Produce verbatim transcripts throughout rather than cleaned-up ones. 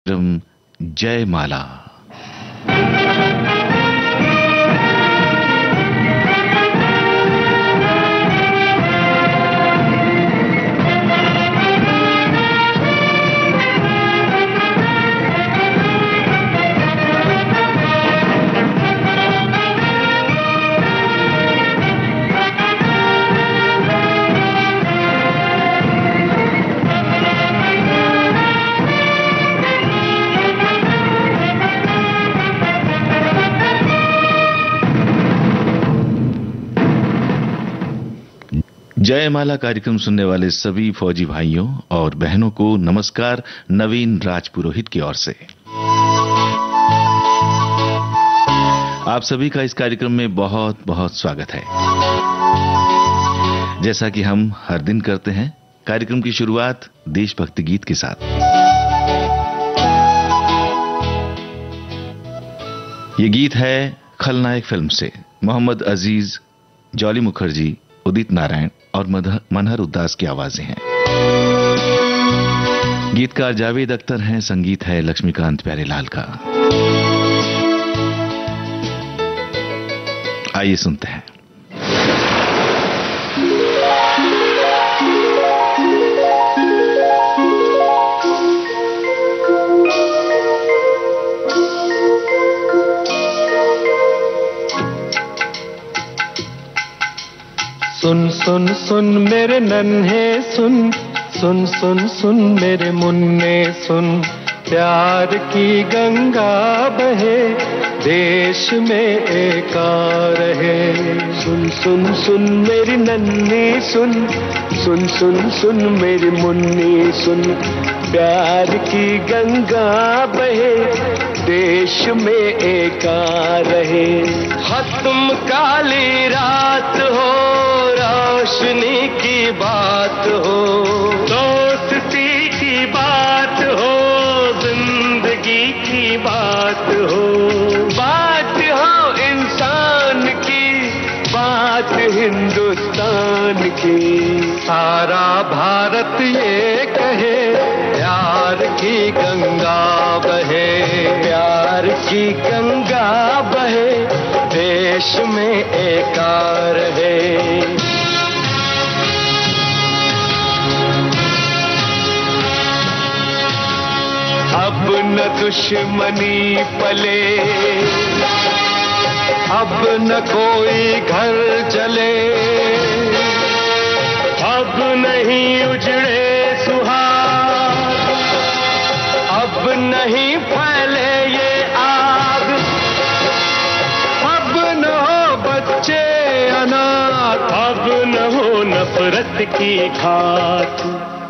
कार्यक्रम जयमाला। जयमाला कार्यक्रम सुनने वाले सभी फौजी भाइयों और बहनों को नमस्कार नवीन राजपुरोहित की ओर से। आप सभी का इस कार्यक्रम में बहुत बहुत स्वागत है। जैसा कि हम हर दिन करते हैं, कार्यक्रम की शुरुआत देशभक्ति गीत के साथ। ये गीत है खलनायक फिल्म से। मोहम्मद अजीज, जॉली मुखर्जी, उदित नारायण और मनहर उद्दास की आवाजें हैं। गीतकार जावेद अख्तर हैं, संगीत है लक्ष्मीकांत प्यारेलाल का। आइए सुनते हैं। सुन सुन सुन मेरे नन्हे सुन, सुन सुन सुन मेरे मुन्ने सुन, प्यार की गंगा बहे देश में एकार रहे। सुन सुन सुन मेरी नन्ही सुन, सुन सुन सुन मेरी मुन्नी सुन, प्यार की गंगा बहे देश में एकार रहे। खत्म काली रात हो, रोशनी की बात हो, दोस्ती की बात हो, जिंदगी की बात हो, बात हो इंसान की, बात हिंदुस्तान की। सारा भारत ये कहे प्यार की गंगा बहे, प्यार की गंगा बहे देश में एकार है। अब न दुश्मनी पले, अब न कोई घर जले, अब नहीं उजड़े सुहाग, अब नहीं फैले ये आग, अब न हो बच्चे अनाथ, अब न हो नफरत की खाक।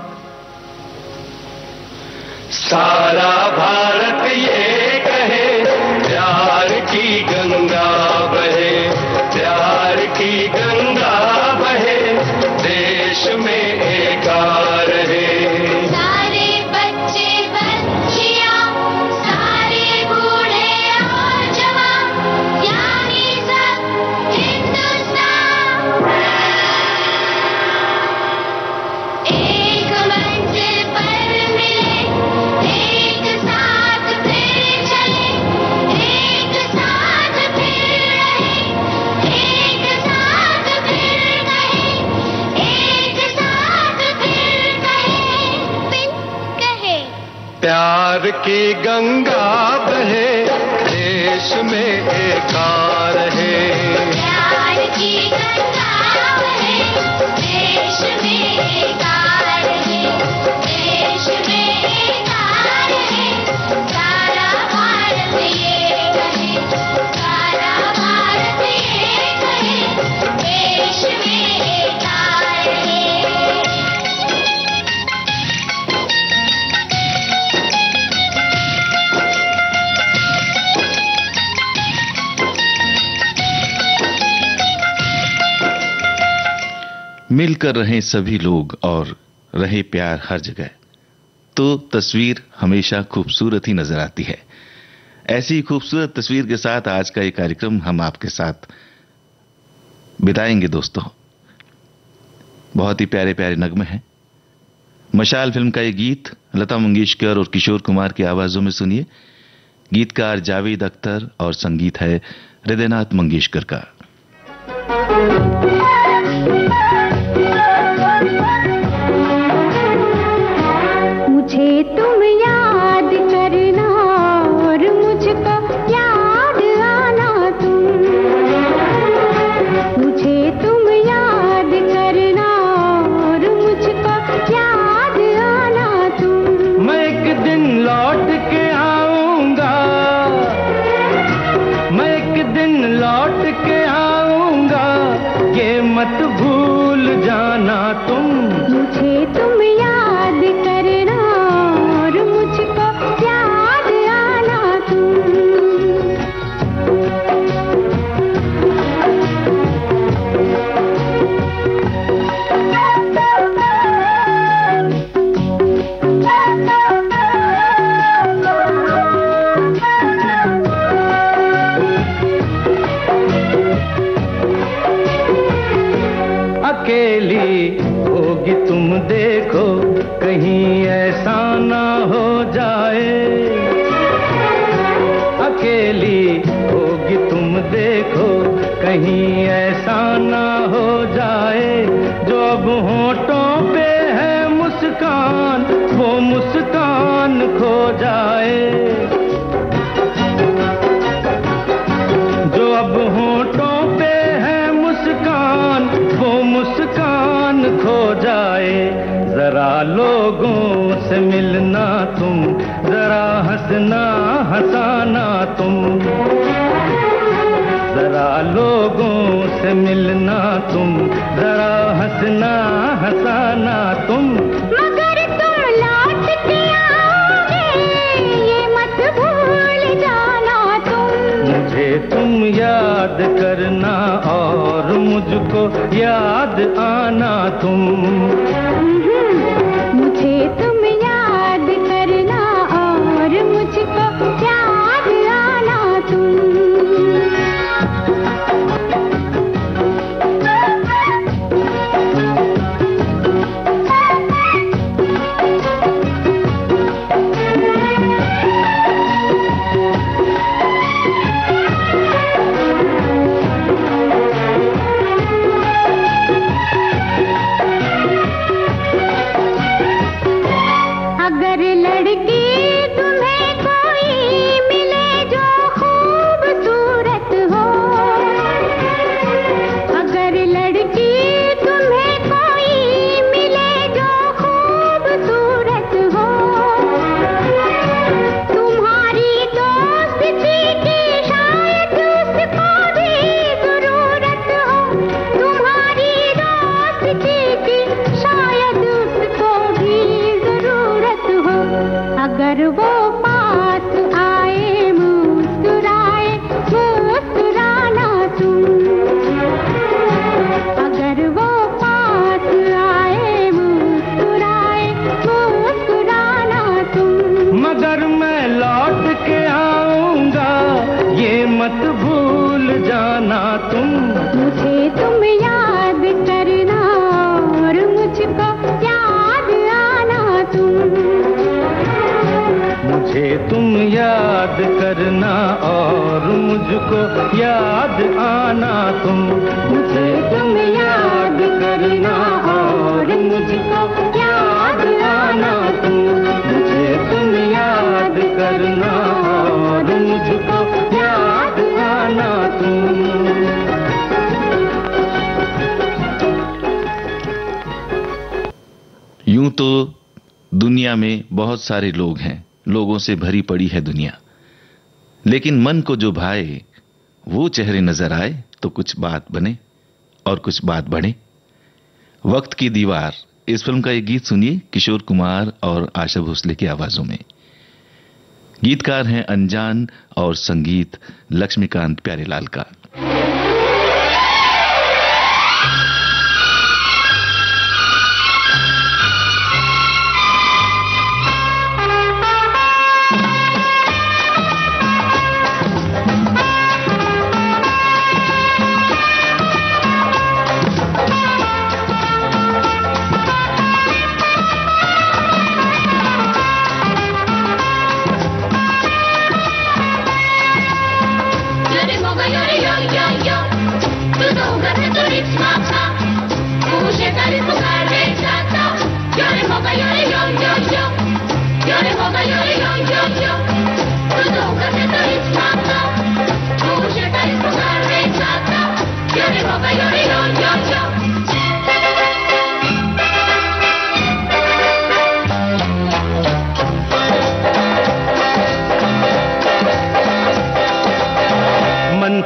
सारा भारत ये कहे प्यार की गंगा बहे, प्यार की गंगा बहे देश में एकार रहे। सारे बच्चे बच्चियां, सारे बूढ़े और जवान, यानी सब हिंदुस्तान एक मंजिल पर मिले, एक साथ फिर चले, एक साथ फिर रहे, एक साथ फिर कहे, एक साथ फिर कहे, फिर कहे। प्यार की गंगा बहे देश में एकार है, प्यार की गंगा बहे देश में एकार है, देश में एकार है। सारा भारत ये कहे, सारा भारत ये कहे देश में एकार है। मिलकर रहें सभी लोग और रहे प्यार हर जगह, तो तस्वीर हमेशा खूबसूरत ही नजर आती है। ऐसी ही खूबसूरत तस्वीर के साथ आज का ये कार्यक्रम हम आपके साथ बिताएंगे दोस्तों। बहुत ही प्यारे प्यारे नगमे हैं, मशाल फिल्म का ये गीत लता मंगेशकर और किशोर कुमार की आवाजों में सुनिए। गीतकार जावेद अख्तर और संगीत है हृदयनाथ मंगेशकर का। मुझे तुम याद करना और मुझको याद आना तुम, मुझे तुम याद करना और मुझको याद आना तुम। मैं एक दिन लौट के आऊंगा, मैं एक दिन लौट के आऊंगा, ये मत भूल जाना तुम। मुझे तुम याद करना और मुझको याद आना तुम। अकेली होगी तुम देखो, कहीं ऐसा ना हो जाए। अकेली होगी तुम देखो, कहीं ऐसा ना हो जाए। जो अब होठों पे है मुस्कान, वो मुस्कान खो जाए। जो अब होठों पे है मुस्कान, वो मुस्कान खो जाए। जरा लोगों से मिलना तुम, जरा हंसना हंसाना तुम। जरा लोगों से मिलना तुम, जरा हंसना हंसाना तुम। मगर तुम लौट के आओगे, ये मत भूल जाना तुम। मुझे तुम याद करना और मुझको याद आना तुम। मुझे तुम याद करना और मुझको याद आना तुम। अगर लड़की तुम्हें कोई मिले जो खूबसूरत हो, अगर लड़की तुम्हें कोई मिले जो खूबसूरत हो, तुम्हारी दोस्ती की शायद उसको भी जरूरत हो। तुम्हारी दोस्ती की शायद उसको भी जरूरत हो। अगर वो पास आए मुस्कुराए, मुस्कुराना तुम। अगर वो पास आए मुस्कुराए, मुस्कुराना तुम। मगर मैं लौट के आऊंगा, ये मत भूल जाना तुम। मुझे तुम याद करना और मुझको याद आना तुम। मुझे तुम याद करना और मुझको याद आना तुम। मुझे तुम याद करना और मुझको याद आना तुम। मुझे तुम याद करना और मुझको याद आना तुम। यूं तो दुनिया में बहुत सारे लोग हैं, लोगों से भरी पड़ी है दुनिया, लेकिन मन को जो भाए वो चेहरे नजर आए तो कुछ बात बने और कुछ बात बढ़े। वक्त की दीवार इस फिल्म का एक गीत सुनिए किशोर कुमार और आशा भोसले की आवाजों में। गीतकार हैं अनजान और संगीत लक्ष्मीकांत प्यारेलाल का।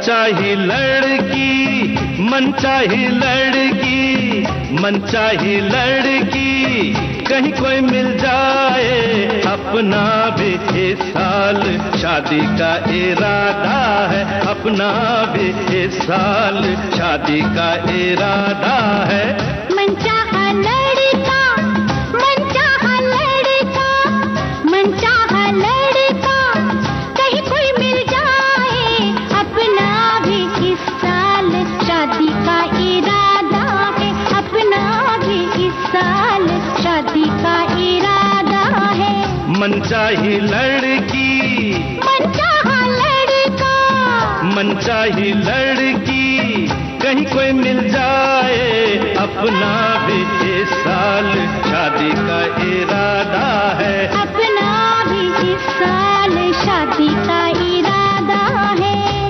मनचाही लड़की, मनचाही लड़की, मनचाही लड़की, कहीं कोई मिल जाए अपना भी इस साल शादी का इरादा है, अपना भी इस साल शादी का इरादा है। मनचाहा लड़का, मनचाहा लड़का, मनचाहा लड़का, कहीं कोई मिल जाए अपना भी इस साल शादी का इरादा है, अपना भी इस साल शादी का इरादा है। मनचाही लड़की, मनचाहा लड़का, मनचाही लड़की, कहीं कोई मिल जाए अपना भी इस साल शादी का इरादा है, अपना भी इस साल शादी का इरादा है।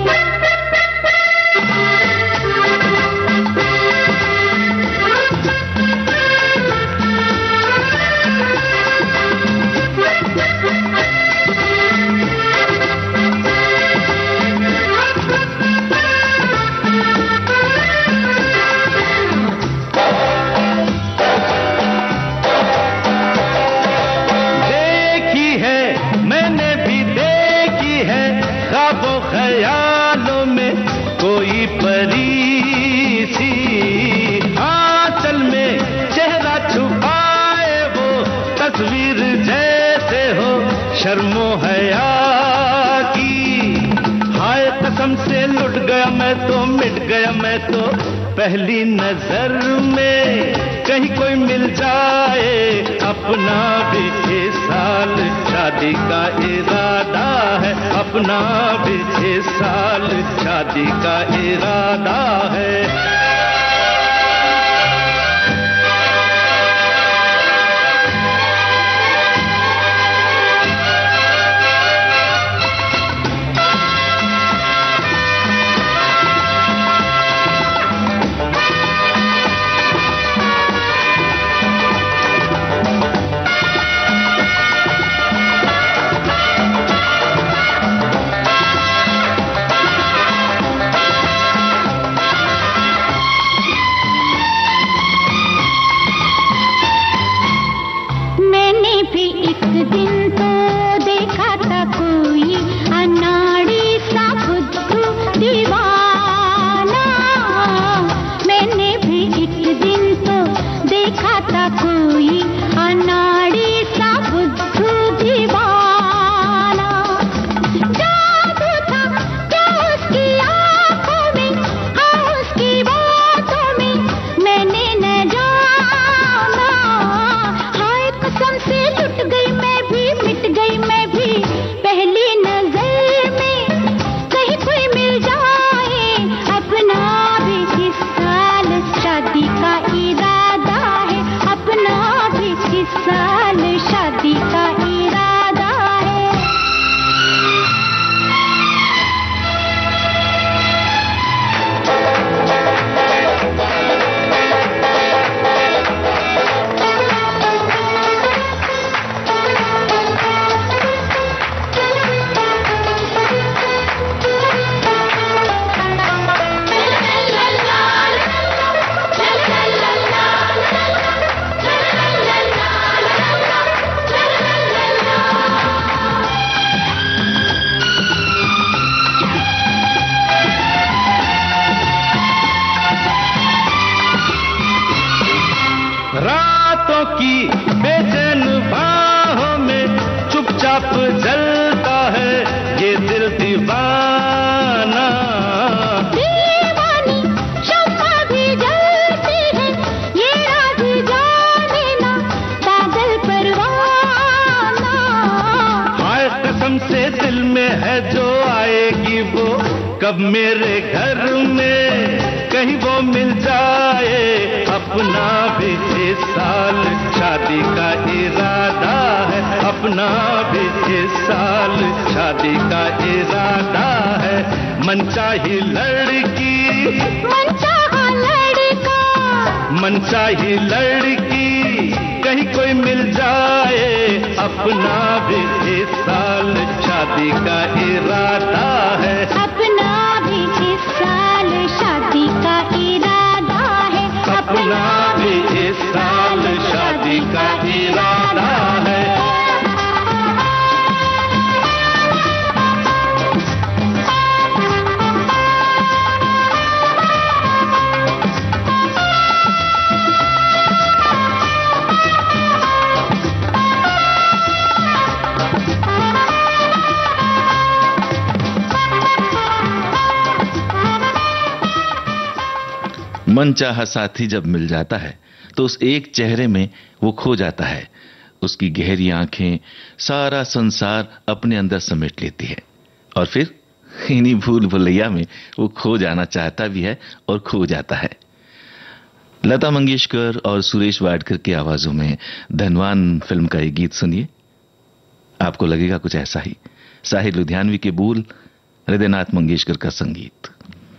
ख्यालों में कोई परी सी, आंचल में चेहरा छुपाए वो तस्वीर जैसे हो शर्मो हया की। हाय कसम से लुट गया मैं तो, मिट गया मैं तो पहली नजर में, कहीं कोई मिल जाए अपना भी इस साल शादी का इरादा है, अपना भी इस साल शादी का इरादा है। रातों की बेचैन बाहों में चुपचाप जलता है ये दिल दीवाना। दीवानी शम्मा भी जलती है, ये राज जाने ना पागल परवाना। हाय कसम से दिल में है जो आएगी वो कब मेरे घर में, कहीं वो मिल जाए अपना भी इस साल शादी का इरादा है, अपना भी इस साल शादी का इरादा है। मनचाही लड़की, मनचाहा लड़का, मनचाही लड़की, कहीं कोई मिल जाए अपना भी इस साल शादी का इरादा है, अपना भी मनचाहा साथी जब मिल जाता है तो उस एक चेहरे में वो खो जाता है। उसकी गहरी आंखें सारा संसार अपने अंदर समेट लेती है और फिर इन्हीं भूल भुलैया में वो खो जाना चाहता भी है और खो जाता है। लता मंगेशकर और सुरेश वाडकर की आवाजों में धनवान फिल्म का ये गीत सुनिए, आपको लगेगा कुछ ऐसा ही। साहिर लुधियानवी के बोल, हृदयनाथ मंगेशकर का संगीत।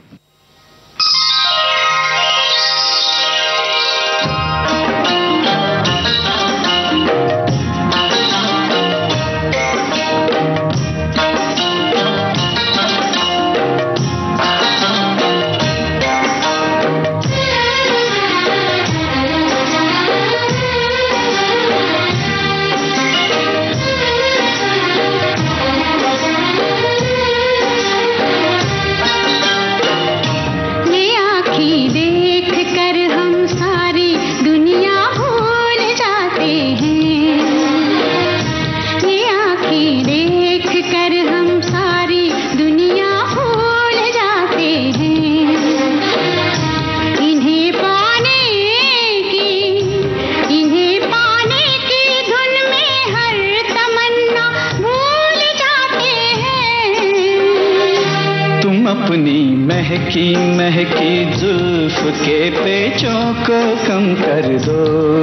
अपनी महकी महकी जुल्फ के पेचों को कम कर दो,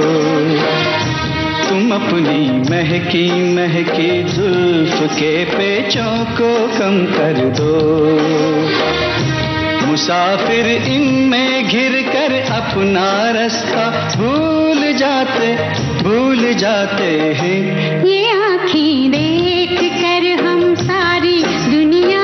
तुम अपनी महकी महकी जुल्फ के पेचों को कम कर दो। मुसाफिर इनमें घिर कर अपना रास्ता भूल जाते भूल जाते हैं। ये आँखें देख कर हम सारी दुनिया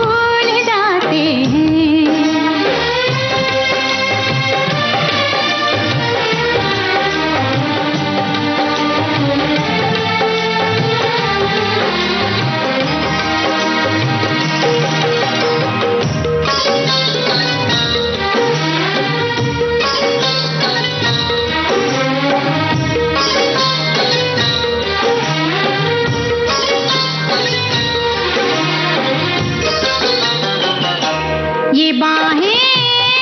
ये बाहें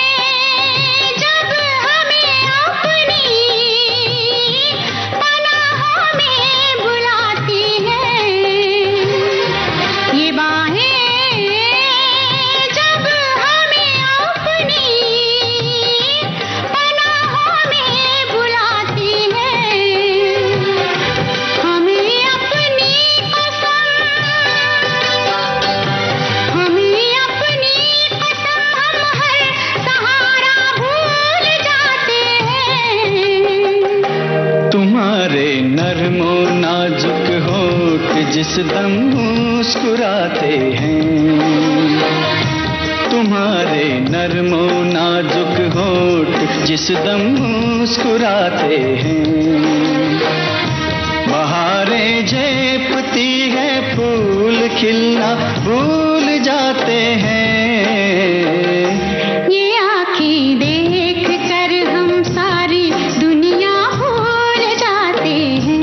जब हमें अपनी पनाहों में बुलाती हैं, ये बाहें जब हमें अपनी पनाहों में बुलाती हैं, हमें अपनी कसम हमें अपनी तुम्हारे नरमो नाजुक होठ जिस दम मुस्कुराते हैं, तुम्हारे नरमो नाजुक होठ जिस दम मुस्कुराते हैं। बहारें झेपती है फूल खिलना भूल जाते हैं। ये आँखें देख कर हम सारी दुनिया भूल जाते हैं।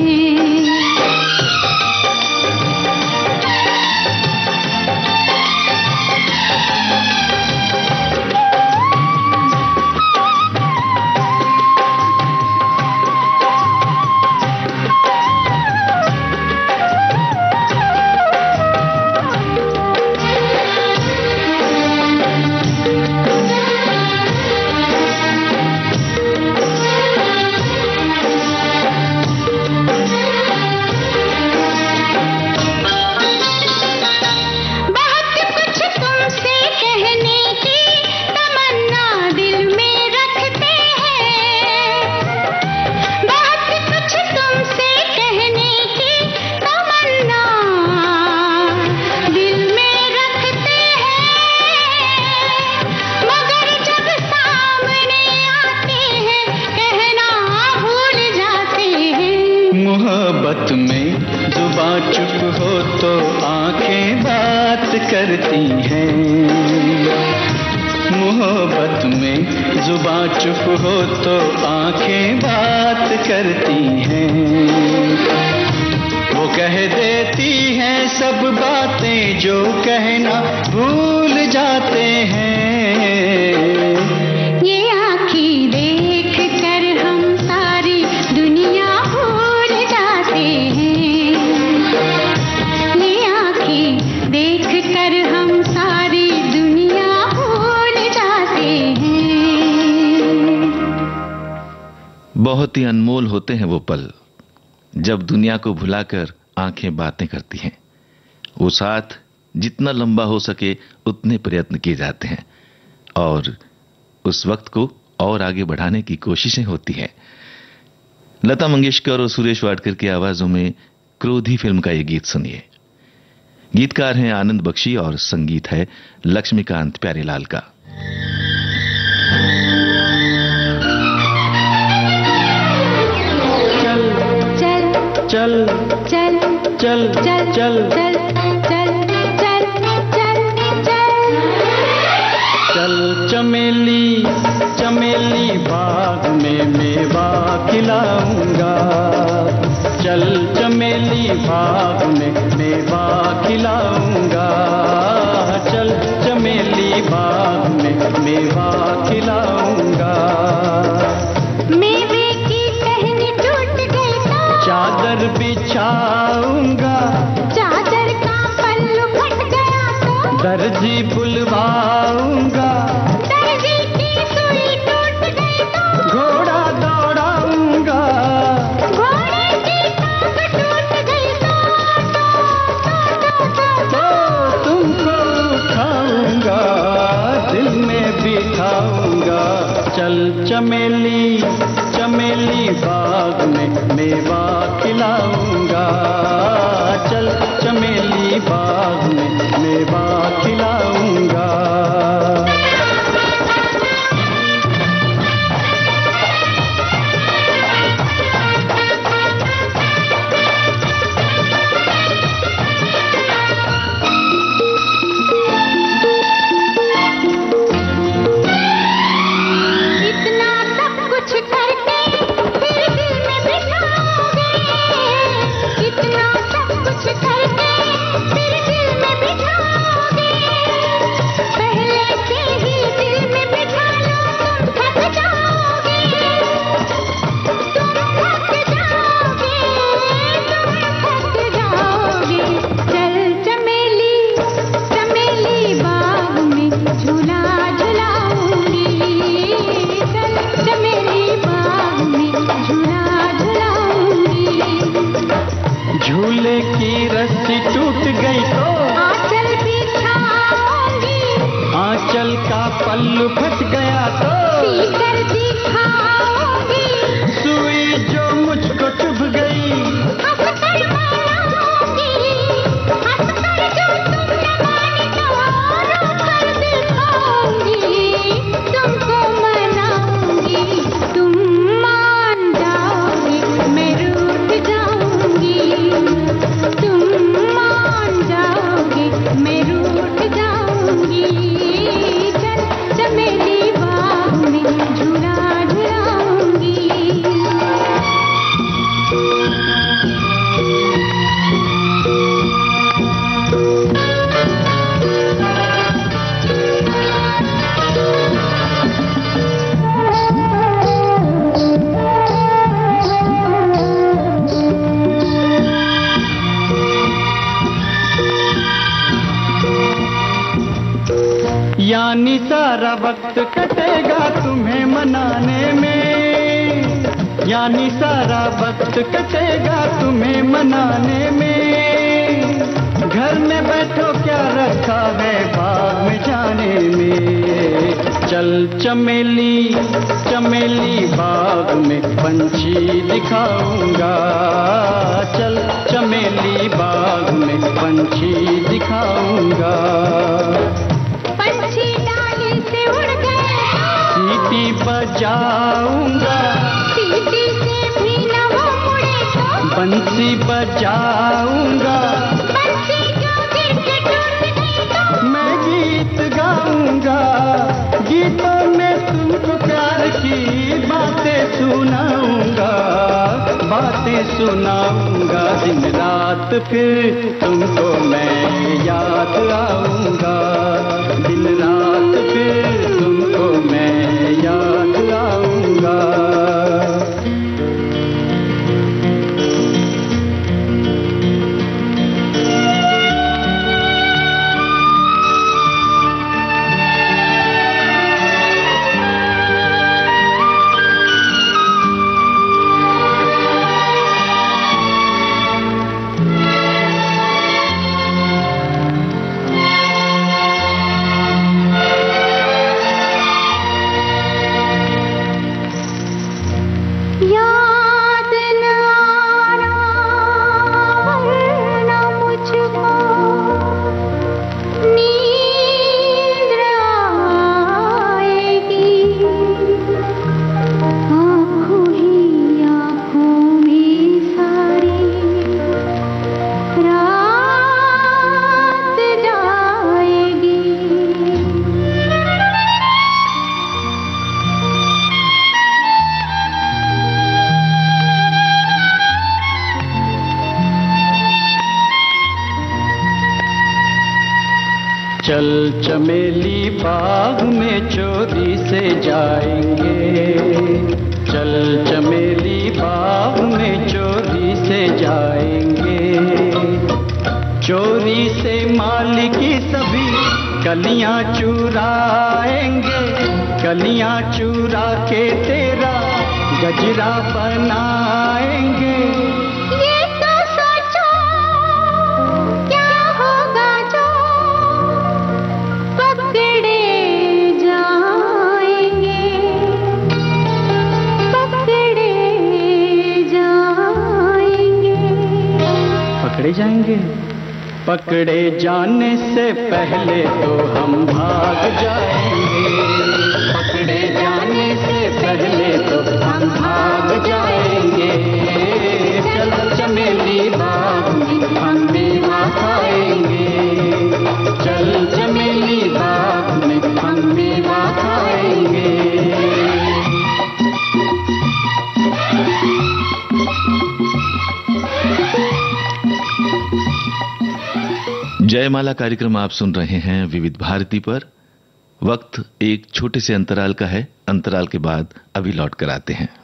मोहब्बत में जुबां चुप हो तो आंखें बात करती हैं। मोहब्बत में जुबां चुप हो तो आंखें बात करती हैं। वो कह देती हैं सब बातें जो कहना भूल जाते हैं। ये आँखें बहुत ही अनमोल होते हैं वो पल जब दुनिया को भुलाकर आंखें बातें करती हैं। वो साथ जितना लंबा हो सके उतने प्रयत्न किए जाते हैं और उस वक्त को और आगे बढ़ाने की कोशिशें होती हैं। लता मंगेशकर और सुरेश वाडकर की आवाजों में क्रोधी फिल्म का ये गीत सुनिए। गीतकार हैं आनंद बख्शी और संगीत है लक्ष्मीकांत प्यारेलाल का। चल चल चल चल चल चल चल चल चल चल चमेली चमेली बाग में मेवा खिलाऊंगा। चल चमेली बाग में मेवा खिलाऊंगा। चल चमेली बाग में मेवा खिलाऊंगा। मेवे की टहनी टूट गई तो चादर बिछाऊंगा। चादर का पल्लू फट गया तो दर्जी बुलवाऊंगा। दर्जी की सुई टूट गई तो घोड़ा दौड़ाऊंगा। घोड़े की टांग टूट गई तो तो तुमको उठाऊंगा, दिल में बिठाऊंगा। चल चमेली चमेली बाग में मेवा खिलाऊंगा। चल चमेली बाग में मेवा खिलाऊंगा। इतना सब कुछ करके फिर दिल में बिठाओगे। इतना सब कुछ करके फिर दिल में बिठाओगे। पहले से ही दिल में बिठा लो, तुम थक जाओगे। तुम थक जाओगे, तुम थक जाओगे। चल चमेली चमेली बाग में झूला झुलाऊंगी। चल चमेली बाग में झूला झुलाऊंगी। झूले की रस्सी टूट गई तो आंचल बिछाऊंगी। आंचल का पल्लू फट गया तो सीकर दिखाऊंगी। सुई जो मुझको चुभ गई हंसकर मनाऊंगी। हंसकर जो तुम न मानी तो रोकर दिखाऊंगी। तुमको मनाऊंगी, तुम मान जाओगे, मैं रूठ जाऊंगी। तुम मान जाओगे, मैं रूठ जाऊंगी। चल चमेली बाग में झूला झुलाऊंगी। यानी सारा वक्त कटेगा तुम्हें मनाने में। यानी सारा वक्त कटेगा तुम्हें मनाने में। घर में बैठो क्या रखा है बाग में जाने में। चल चमेली चमेली बाग में पंछी दिखाऊंगा। चल चमेली बाग में पंछी दिखाऊंगा। पंछी डाली से उड़ गए, सीटी बजाऊंगा। सीटी से भी न वो मुड़े तो बंसी बजाऊंगा। बंसी जो गिर के टूट गई तो मैं गीत गाऊंगा। गीतों में तुमको प्यार की बातें सुनाऊंगा। बातें सुनाऊंगा दिन रात फिर तुमको मैं याद आऊंगा। दिन रात फिर तुमको मैं याद आऊंगा। चल चमेली बाग में चोरी से जाएंगे, चल चमेली बाग में चोरी से जाएंगे, चोरी से माली की सभी कलियां चुराएंगे, कलियां चुरा के तेरा गजरा बनाएंगे। पकड़े जाएंगे, पकड़े जाने से पहले तो हम भाग जाएंगे, पकड़े जाने से पहले तो हम भाग जाएंगे, चल चमेली बाग में हम मेवा खाएंगे, चल चमेली बाग में हम मेवा खाएंगे। जयमाला कार्यक्रम आप सुन रहे हैं विविध भारती पर। वक्त एक छोटे से अंतराल का है, अंतराल के बाद अभी लौट कर आते हैं।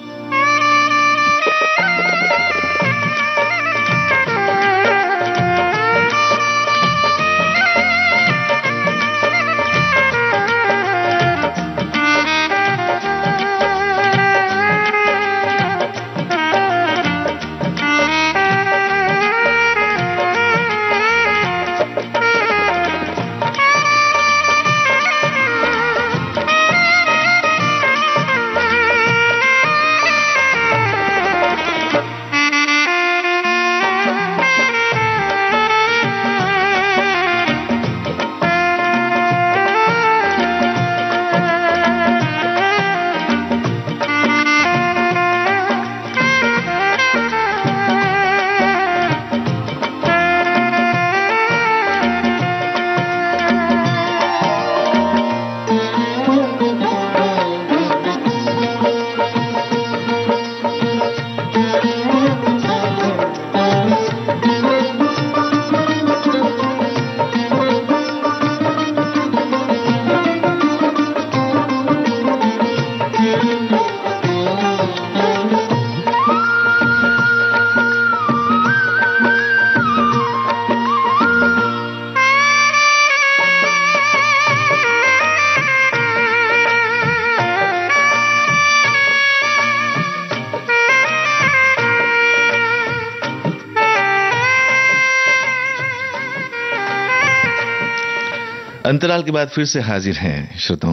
अंतराल के बाद फिर से हाजिर हैं श्रोताओं।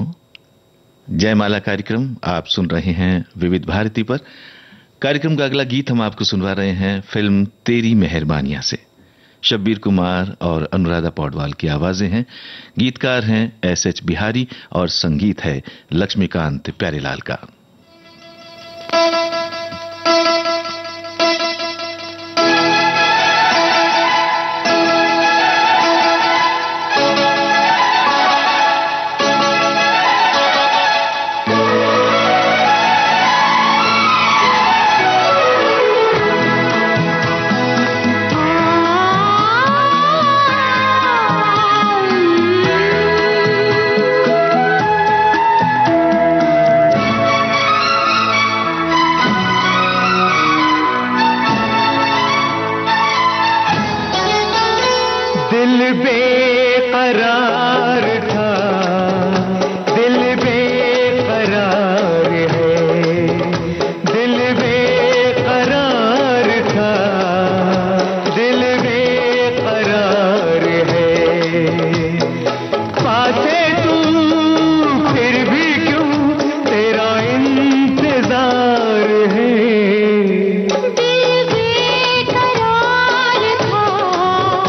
जयमाला कार्यक्रम आप सुन रहे हैं विविध भारती पर। कार्यक्रम का अगला गीत हम आपको सुनवा रहे हैं फिल्म तेरी मेहरबानियां से। शब्बीर कुमार और अनुराधा पौडवाल की आवाजें हैं, गीतकार हैं एस एच बिहारी और संगीत है लक्ष्मीकांत प्यारेलाल का।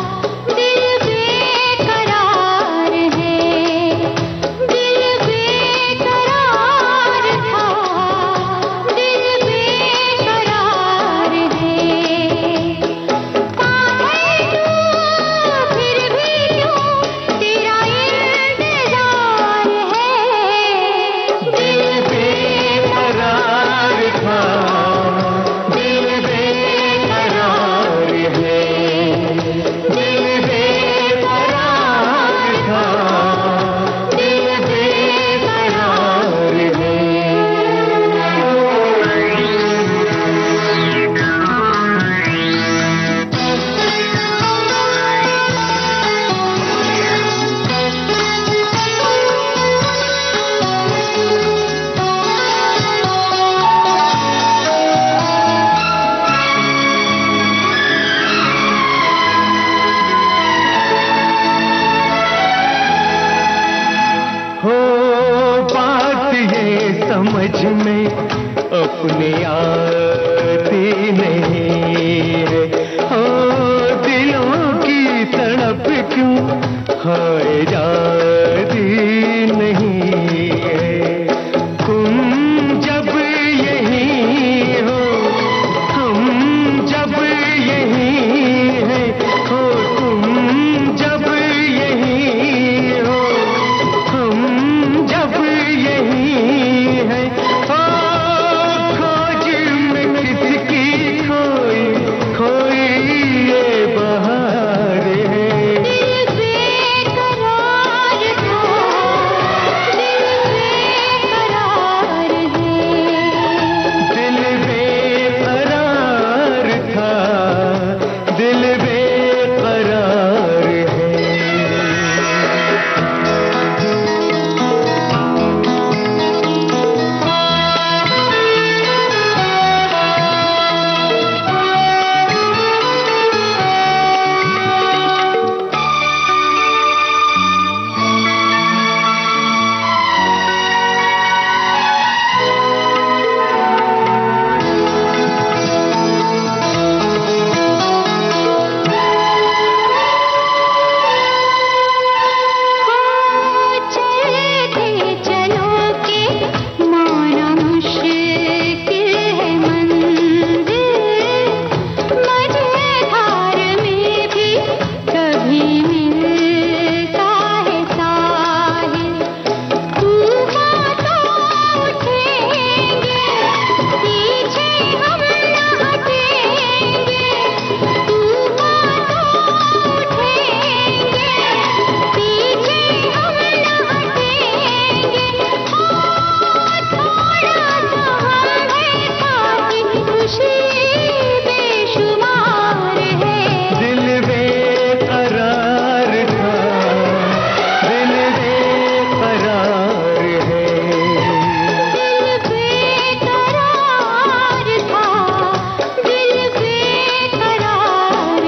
दिल समझ में अपनी आती नहीं है। ओ दिलों की तड़प क्यों हाय जाती नहीं है। तुम जब यहीं हो हम जब यहीं हैं, हो तुम जब यहीं हो हम जब यहीं हैं। ओ खोज में किसकी खोई खोई ये बहार है। दिल बेकरार था, दिल बेकरार है। दिल बेकरार था, दिल बेकरार है। चलते चलो के माना मुश्किल है मंजिल, मझधार में भी कभी मिलता है साहिल। तूफान तो उठेंगे पीछे हम न हटेंगे, तूफान तो उठेंगे पीछे हम न हटेंगे। थोड़ा सा हमें साथी खुशी बेशुमार है। दिल बेकरार था, दिल बेकरार है। दिल बेकरार था, दिल बेकरार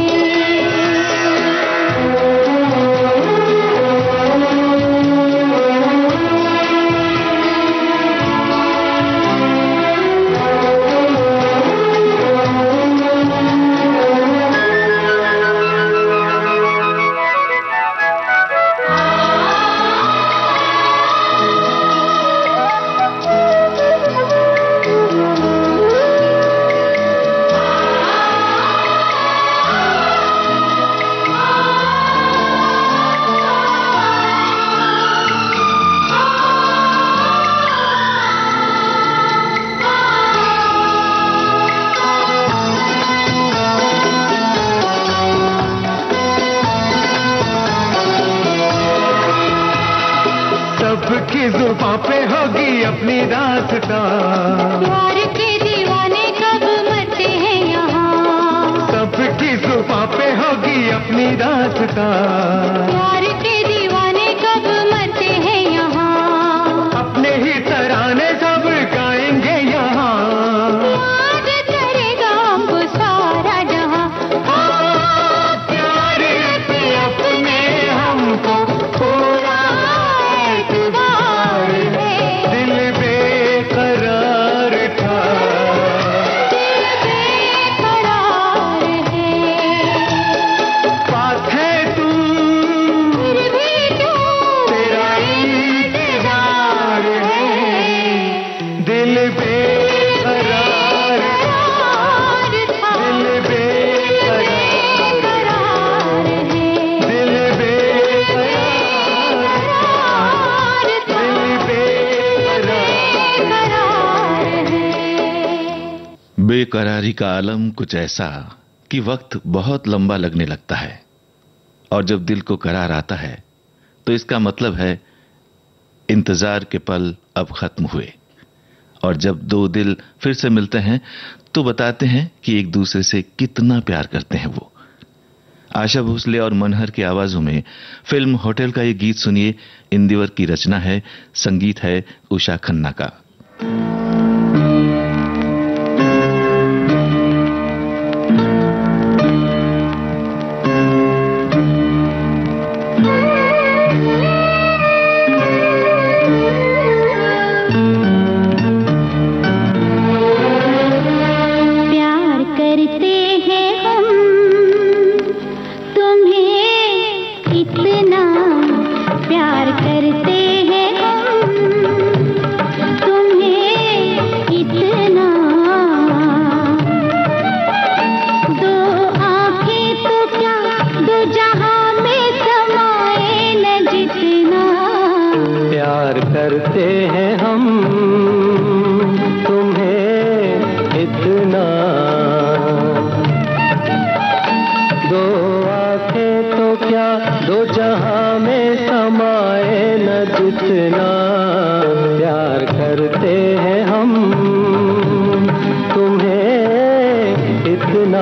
सबकी जुबां पे होगी अपनी दास्तां, प्यार के दीवाने कब मरते हैं यहाँ, सबकी जुबां पे होगी अपनी दास्तां। प्यार के दीवाने कब मरते हैं यहाँ। अपने ही तराने सब गाएंगे यहाँ। याद करेगा हमको सारा जहाँ। प्यार पे अपने हमको पूरा एतबार है। दिल बेकरार था, दिल बेकरार है। पास है तू फिर भी क्यों तेरा इंतजार है। दिल बेकरार था, दिल बेकरार है। दिल बेकरार दिल बेकरार। बेकरारी का आलम कुछ ऐसा कि वक्त बहुत लंबा लगने लगता है, और जब दिल को करार आता है तो इसका मतलब है इंतजार के पल अब खत्म हुए। और जब दो दिल फिर से मिलते हैं तो बताते हैं कि एक दूसरे से कितना प्यार करते हैं वो। आशा भोसले और मनहर की आवाजों में फिल्म होटल का ये गीत सुनिए। इंदिवर की रचना है, संगीत है उषा खन्ना का। दो जहां में समाए न जितना प्यार करते हैं हम तुम्हें इतना।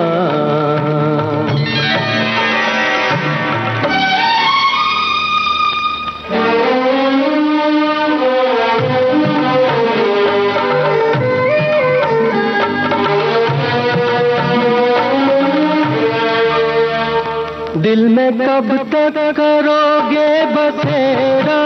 दिल में कब तक करोगे बसेरा,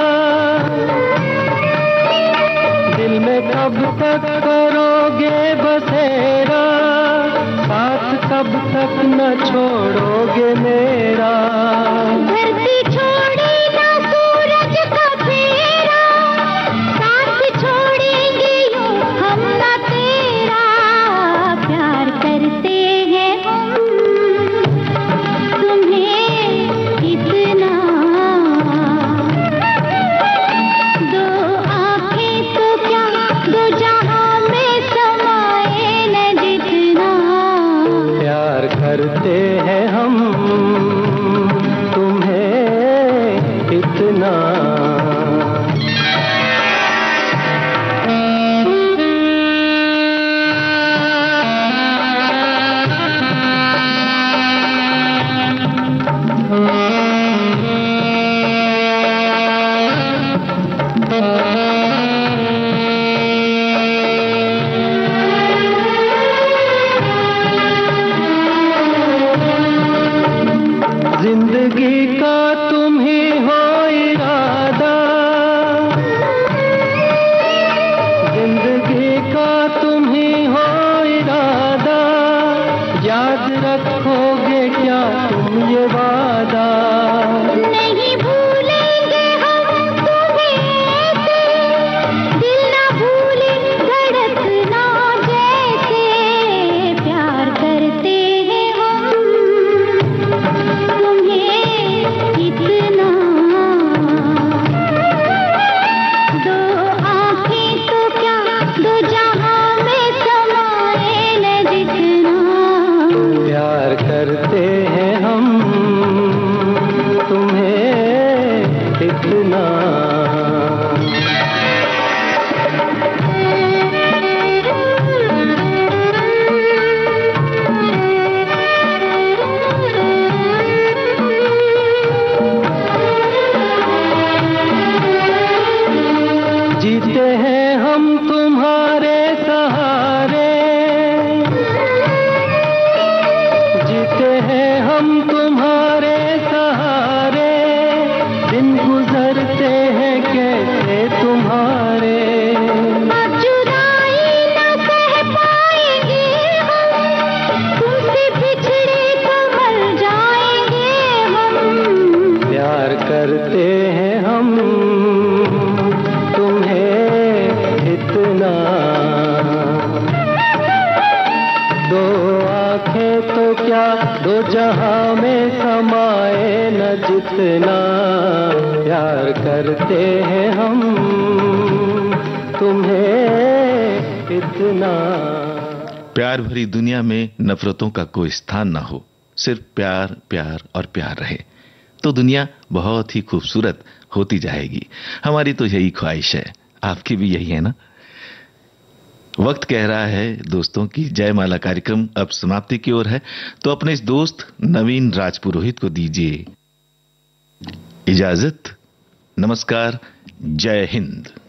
दिल में कब तक करोगे बसेरा, साथ कब तक न छोड़ोगे मेरा। धरती छोड़े ना सूरज का फेरा, साथ छोड़ेंगे यूं हम ना तेरा। प्यार करते हैं हम तुम्हें इतना। दो आंखें तो क्या दो जहां में समाए न जितना। प्यार करते हैं हम तुम्हें इतना। जिंदगी का तुम ही हो इरादा, जिंदगी का तुम ही हो इरादा, याद रखोगे क्या तुम ये वादा। नहीं भूलेंगे हम तुम्हें ऐसे, दिल ना भूले धड़कना जैसे। प्यार करते हैं हम तुम्हें इतना। दो आंखें तो क्या दो जहां में समाए न जितना। प्यार करते हैं हम तुम्हें इतना। जीते हैं हम तुम्हारे सहारे, जीते हैं हम तुम्हारे सहारे, दिन गुजरते हैं कैसे तुम्हारे। अब जुदाई न सह पाएंगे हम, तुमसे बिछड़े तो मर जाएंगे हम। प्यार करते हैं हम तुम्हें इतना। दो आंखें तो क्या दो जहां में समाए न जितना। प्यार करते हैं हम तुम्हें इतना। प्यार भरी दुनिया में नफरतों का कोई स्थान ना हो, सिर्फ प्यार प्यार और प्यार रहे तो दुनिया बहुत ही खूबसूरत होती जाएगी। हमारी तो यही ख्वाहिश है, आपकी भी यही है ना। वक्त कह रहा है दोस्तों की जयमाला कार्यक्रम अब समाप्ति की ओर है, तो अपने इस दोस्त नवीन राजपुरोहित को दीजिए इजाजत। नमस्कार, जय हिंद।